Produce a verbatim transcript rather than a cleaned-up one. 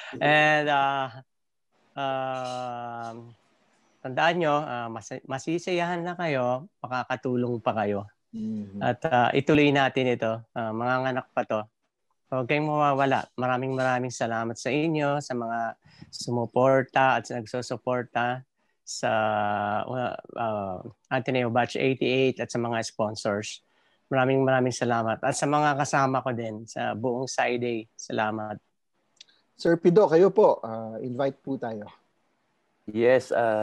And uh, uh, tandaan nyo, uh, mas masisiyahan na kayo, makakatulong pa kayo. Mm-hmm. At uh, ituloy natin ito. Uh, mga anak pa to. Huwag kayong mawawala. Maraming maraming salamat sa inyo, sa mga sumuporta at nagsusuporta sa uh, uh, Ateneo Batch eighty-eight at sa mga sponsors. Maraming maraming salamat. At sa mga kasama ko din sa buong Side-A, salamat. Sir Pido, kayo po, uh, invite po tayo. Yes, uh,